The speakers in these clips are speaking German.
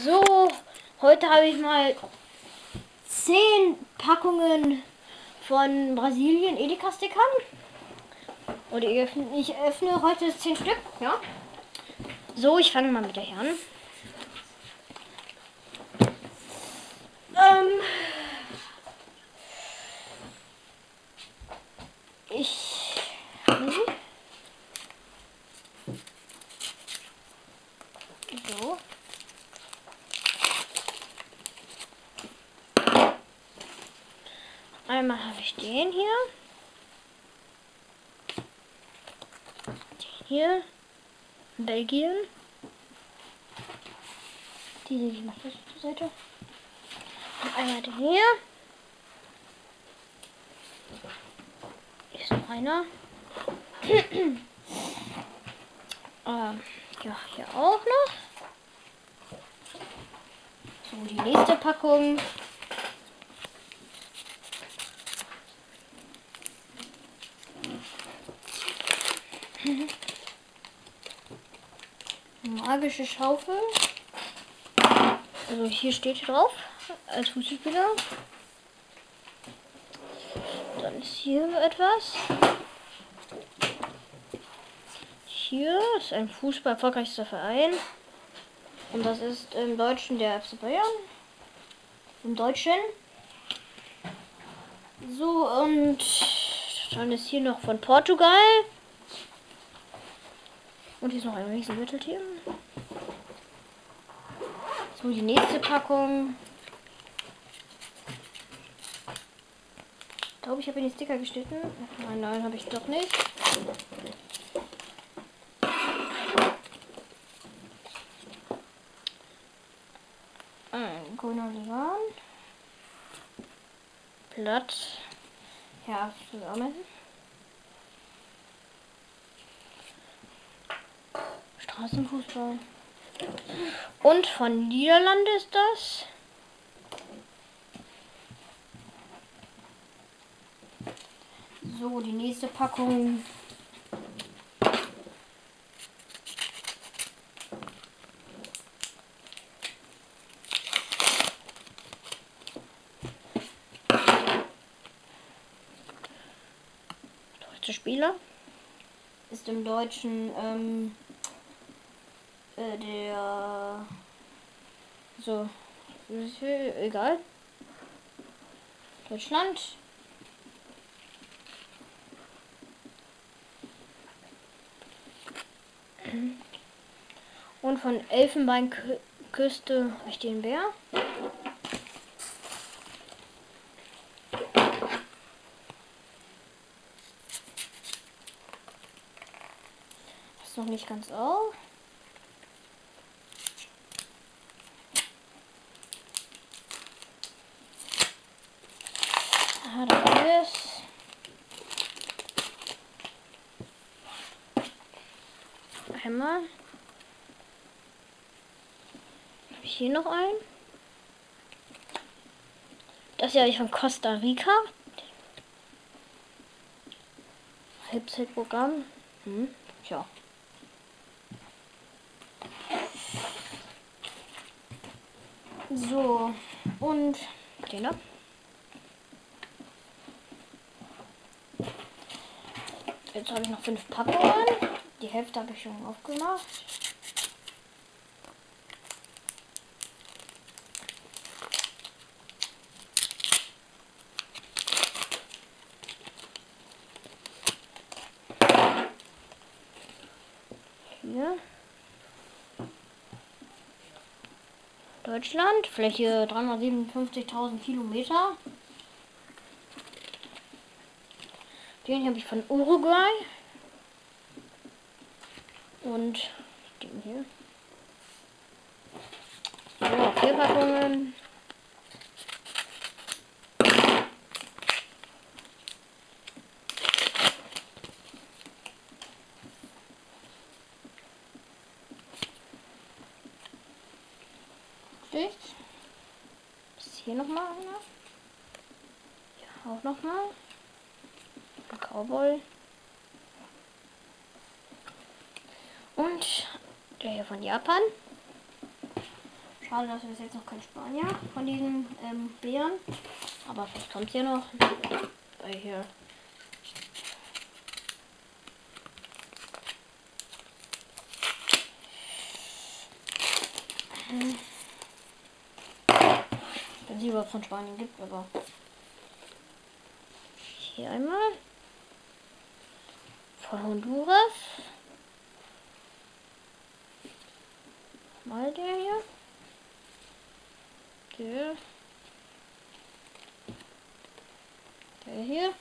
So, heute habe ich mal 10 Packungen von Brasilien Edeka-Stickern. Und ich öffne heute 10 Stück, ja. So, ich fange mal mit der hier an. So. Einmal habe ich den hier. Den hier. Belgien. Die lege ich mal hier zur Seite. Und einmal den hier. Hier ist noch einer. Ja, hier auch noch. So, die nächste Packung. Magische Schaufel. Also hier steht drauf als Fußballspieler. Dann ist hier etwas. Hier ist ein Fußball erfolgreichster Verein. Und das ist im Deutschen der FC Bayern. Im Deutschen. So, und dann ist hier noch von Portugal. Und hier ist noch ein riesen Mitteltier. So, die nächste Packung. Ich glaube, ich habe in die Sticker geschnitten. Nein, habe ich doch nicht. Ein grüner Livan. Blatt. Ja, zusammen. Straßenfußball. Und von Niederlande ist das. So, die nächste Packung. Deutsche Spieler. Ist im Deutschen der so egal. Deutschland. Und von Elfenbeinküste habe ich den Bär. Das ist noch nicht ganz auf. Da ist einmal. Habe ich hier noch einen? Das ist ja von Costa Rica. Halbzeitprogramm. Tja. So, und den ab. Jetzt habe ich noch 5 Packungen. Die Hälfte habe ich schon aufgemacht. Hier. Deutschland, Fläche 357.000 Kilometer. Den habe ich von Uruguay. Und den hier. So, 4 Packungen. Ist hier nochmal einer? Ja, auch nochmal. Ein Cowboy. Und der hier von Japan. Schade, dass wir das jetzt noch kein Spanier von diesen Beeren. Aber vielleicht kommt es ja noch. Bei hier. Wenn sie überhaupt von Spanien gibt, aber hier einmal von Honduras. Mal der hier. Der hier.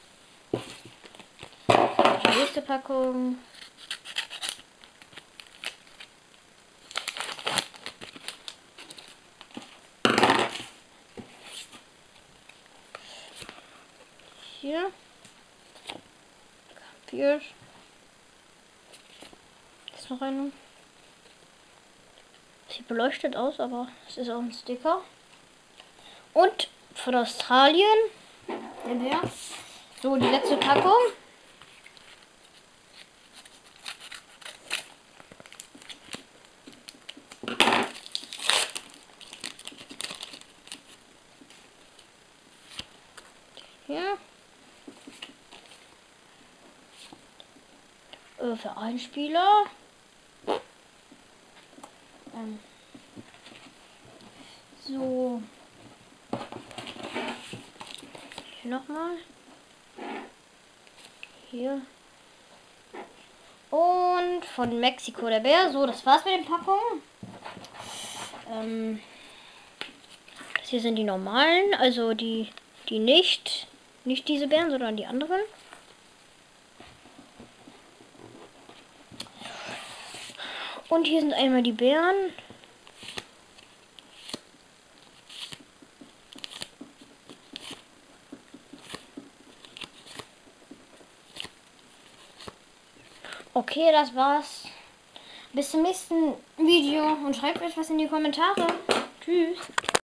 Die nächste Packung. Hier. Hier. Ist noch eine. Sieht beleuchtet aus, aber es ist auch ein Sticker. Und von Australien. Der Bär. So, die letzte Packung. Hier. Für einen Spieler. So. Hier nochmal. Hier. Und von Mexiko der Bär. So, das war's mit den Packungen. Das hier sind die normalen, also die nicht diese Bären, sondern die anderen. Und hier sind einmal die Bären. Okay, das war's. Bis zum nächsten Video und schreibt etwas in die Kommentare. Tschüss.